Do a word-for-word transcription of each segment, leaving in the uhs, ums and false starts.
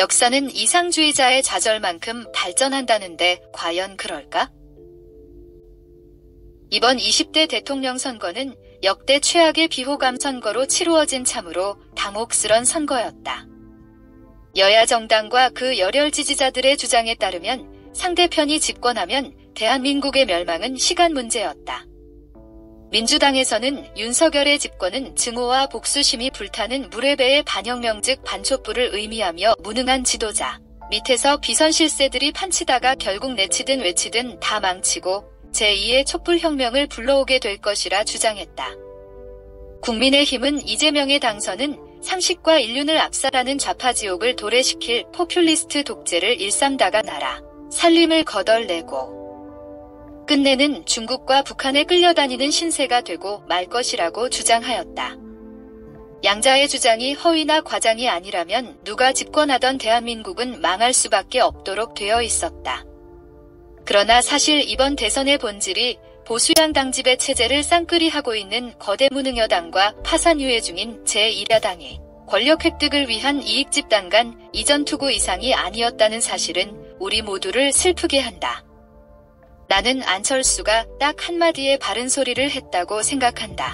역사는 이상주의자의 좌절만큼 발전한다는데 과연 그럴까? 이번 이십 대 대통령 선거는 역대 최악의 비호감 선거로 치루어진 참으로 당혹스런 선거였다. 여야 정당과 그 열혈 지지자들의 주장에 따르면 상대편이 집권하면 대한민국의 멸망은 시간 문제였다. 민주당에서는 윤석열의 집권은 증오와 복수심이 불타는 물의 배의 반혁명 즉 반촛불을 의미하며 무능한 지도자, 밑에서 비선실세들이 판치다가 결국 내치든 외치든 다 망치고 제이의 촛불혁명을 불러오게 될 것이라 주장했다. 국민의힘은 이재명의 당선은 상식과 인륜을 압살하는 좌파지옥을 도래시킬 포퓰리스트 독재를 일삼다가 나라 살림을 거덜내고 끝내는 중국과 북한에 끌려다니는 신세가 되고 말 것이라고 주장하였다. 양자의 주장이 허위나 과장이 아니라면 누가 집권하던 대한민국은 망할 수밖에 없도록 되어 있었다. 그러나 사실 이번 대선의 본질이 보수양 당집의 체제를 쌍끌이하고 있는 거대 무능여당과 파산 유예 중인 제일 야당이 권력 획득을 위한 이익 집단 간 이전 투구 이상이 아니었다는 사실은 우리 모두를 슬프게 한다. 나는 안철수가 딱 한마디의 바른 소리를 했다고 생각한다.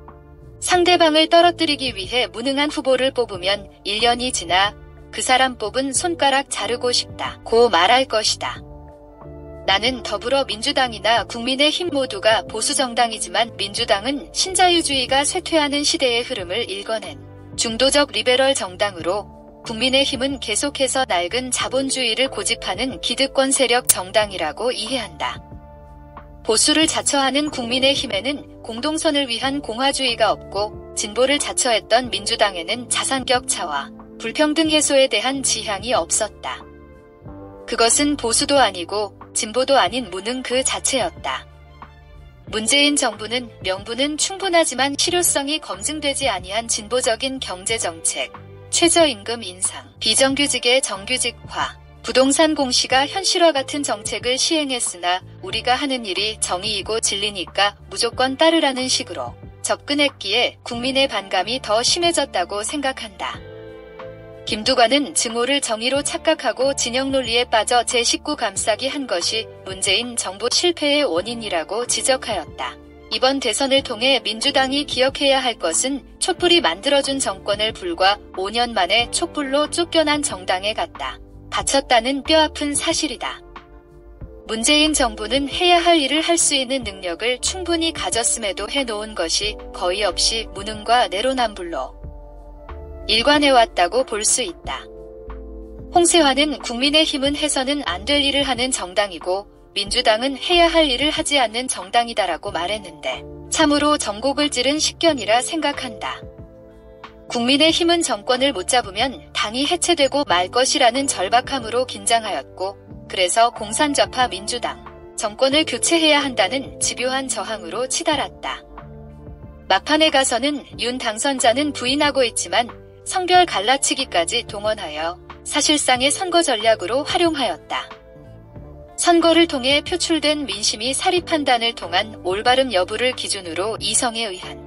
상대방을 떨어뜨리기 위해 무능한 후보를 뽑으면 일 년이 지나 그 사람 뽑은 손가락 자르고 싶다 고 말할 것이다. 나는 더불어민주당이나 국민의힘 모두가 보수정당이지만 민주당은 신자유주의가 쇠퇴하는 시대의 흐름을 읽어낸 중도적 리베럴 정당으로 국민의힘은 계속해서 낡은 자본주의를 고집하는 기득권 세력 정당이라고 이해한다. 보수를 자처하는 국민의힘에는 공동선을 위한 공화주의가 없고 진보를 자처했던 민주당에는 자산격차와 불평등 해소에 대한 지향이 없었다. 그것은 보수도 아니고 진보도 아닌 무능 그 자체였다. 문재인 정부는 명분은 충분하지만 실효성이 검증되지 아니한 진보적인 경제정책, 최저임금 인상, 비정규직의 정규직화, 부동산 공시가 현실화 같은 정책을 시행했으나 우리가 하는 일이 정의이고 진리니까 무조건 따르라는 식으로 접근했기에 국민의 반감이 더 심해졌다고 생각한다. 김두관은 증오를 정의로 착각하고 진영 논리에 빠져 제식구 감싸기 한 것이 문재인 정부 실패의 원인이라고 지적하였다. 이번 대선을 통해 민주당이 기억해야 할 것은 촛불이 만들어준 정권을 불과 오 년 만에 촛불로 쫓겨난 정당에 갖다 바쳤다는 뼈아픈 사실이다. 문재인 정부는 해야 할 일을 할 수 있는 능력을 충분히 가졌음에도 해놓은 것이 거의 없이 무능과 내로남불로 일관해왔다고 볼 수 있다. 홍세환은 국민의힘은 해서는 안 될 일을 하는 정당이고 민주당은 해야 할 일을 하지 않는 정당이다라고 말했는데 참으로 전곡을 찌른 식견이라 생각한다. 국민의힘은 정권을 못 잡으면 당이 해체되고 말 것이라는 절박함으로 긴장하였고 그래서 공산좌파 민주당 정권을 교체해야 한다는 집요한 저항으로 치달았다. 막판에 가서는 윤 당선자는 부인하고 있지만 성별 갈라치기까지 동원하여 사실상의 선거 전략으로 활용하였다. 선거를 통해 표출된 민심이 사리 판단을 통한 올바름 여부를 기준으로 이성에 의한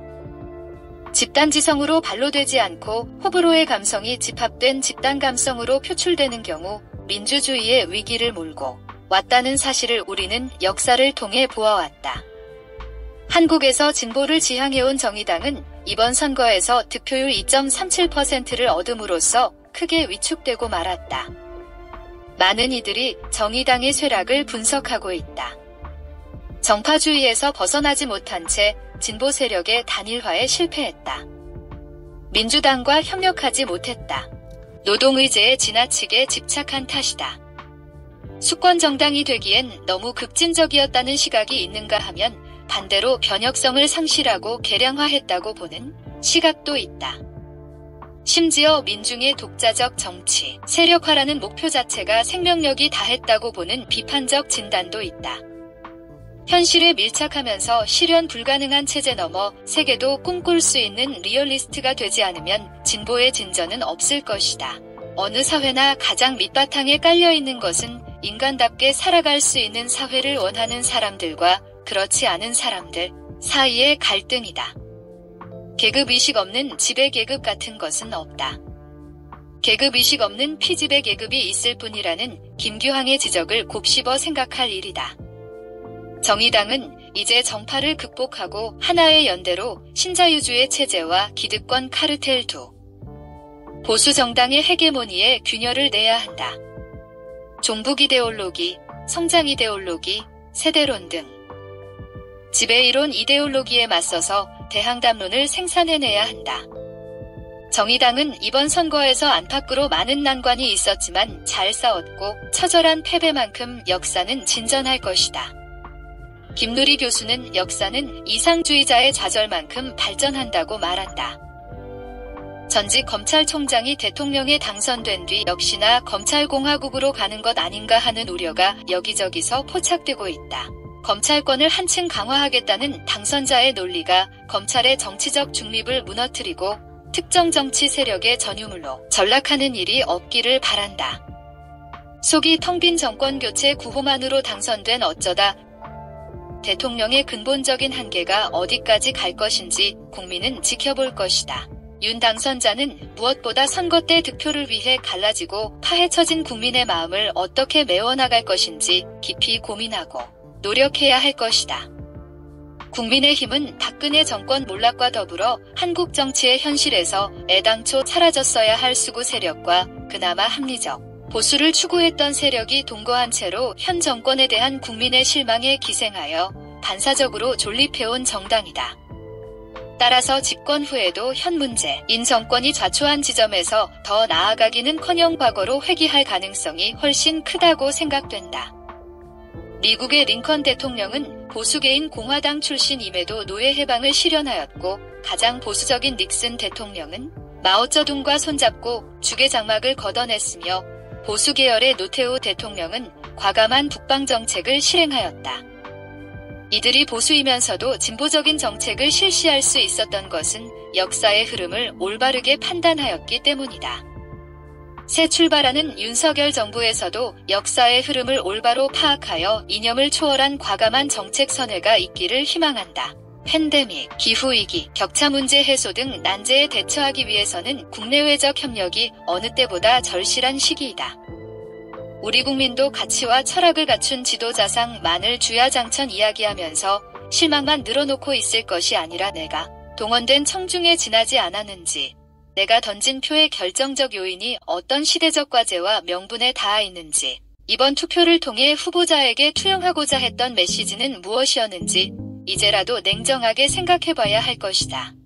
집단지성으로 반로되지 않고 호불호의 감성이 집합된 집단 감성으로 표출되는 경우 민주주의의 위기를 몰고 왔다는 사실을 우리는 역사를 통해 보아왔다. 한국에서 진보를 지향해온 정의당은 이번 선거에서 득표율 이 점 삼칠 퍼센트를 얻음으로써 크게 위축되고 말았다. 많은 이들이 정의당의 쇠락을 분석하고 있다. 정파주의에서 벗어나지 못한 채 진보 세력의 단일화에 실패했다. 민주당과 협력하지 못했다. 노동의제에 지나치게 집착한 탓이다. 수권정당이 되기엔 너무 급진적이었다는 시각이 있는가 하면 반대로 변혁성을 상실하고 개량화했다고 보는 시각도 있다. 심지어 민중의 독자적 정치, 세력화라는 목표 자체가 생명력이 다했다고 보는 비판적 진단도 있다. 현실에 밀착하면서 실현 불가능한 체제 넘어 세계도 꿈꿀 수 있는 리얼리스트가 되지 않으면 진보의 진전은 없을 것이다. 어느 사회나 가장 밑바탕에 깔려있는 것은 인간답게 살아갈 수 있는 사회를 원하는 사람들과 그렇지 않은 사람들 사이의 갈등이다. 계급의식 없는 지배계급 같은 것은 없다. 계급의식 없는 피지배 계급이 있을 뿐이라는 김규항의 지적을 곱씹어 생각할 일이다. 정의당은 이제 정파를 극복하고 하나의 연대로 신자유주의 체제와 기득권 카르텔 두 보수 정당의 헤게모니에 균열을 내야 한다. 종북 이데올로기, 성장 이데올로기, 세대론 등 지배이론 이데올로기에 맞서서 대항담론을 생산해내야 한다. 정의당은 이번 선거에서 안팎으로 많은 난관이 있었지만 잘 싸웠고 처절한 패배만큼 역사는 진전할 것이다. 김누리 교수는 역사는 이상주의자의 좌절만큼 발전한다고 말한다. 전직 검찰총장이 대통령에 당선된 뒤 역시나 검찰공화국으로 가는 것 아닌가 하는 우려가 여기저기서 포착되고 있다. 검찰권을 한층 강화하겠다는 당선자의 논리가 검찰의 정치적 중립을 무너뜨리고 특정 정치 세력의 전유물로 전락하는 일이 없기를 바란다. 속이 텅 빈 정권교체 구호만으로 당선된 어쩌다 대통령의 근본적인 한계가 어디까지 갈 것인지 국민은 지켜볼 것이다. 윤 당선자는 무엇보다 선거 때 득표를 위해 갈라지고 파헤쳐진 국민의 마음을 어떻게 메워나갈 것인지 깊이 고민하고 노력해야 할 것이다. 국민의힘은 박근혜 정권 몰락과 더불어 한국 정치의 현실에서 애당초 사라졌어야 할 수구 세력과 그나마 합리적 보수를 추구했던 세력이 동거한 채로 현 정권에 대한 국민의 실망에 기생하여 반사적으로 존립해온 정당이다. 따라서 집권 후에도 현 문재인 정권이 좌초한 지점에서 더 나아가기는커녕 과거로 회귀할 가능성이 훨씬 크다고 생각된다. 미국의 링컨 대통령은 보수계인 공화당 출신임에도 노예 해방을 실현하였고 가장 보수적인 닉슨 대통령은 마오쩌둥과 손잡고 죽의 장막을 걷어냈으며 보수 계열의 노태우 대통령은 과감한 북방 정책을 실행하였다. 이들이 보수이면서도 진보적인 정책을 실시할 수 있었던 것은 역사의 흐름을 올바르게 판단하였기 때문이다. 새 출발하는 윤석열 정부에서도 역사의 흐름을 올바로 파악하여 이념을 초월한 과감한 정책 선회가 있기를 희망한다. 팬데믹, 기후위기, 격차 문제 해소 등 난제에 대처하기 위해서는 국내외적 협력이 어느 때보다 절실한 시기이다. 우리 국민도 가치와 철학을 갖춘 지도자상만을 주야장천 이야기하면서 실망만 늘어놓고 있을 것이 아니라 내가 동원된 청중에 지나지 않았는지, 내가 던진 표의 결정적 요인이 어떤 시대적 과제와 명분에 닿아 있는지, 이번 투표를 통해 후보자에게 투영하고자 했던 메시지는 무엇이었는지 이제라도 냉정하게 생각해봐야 할 것이다.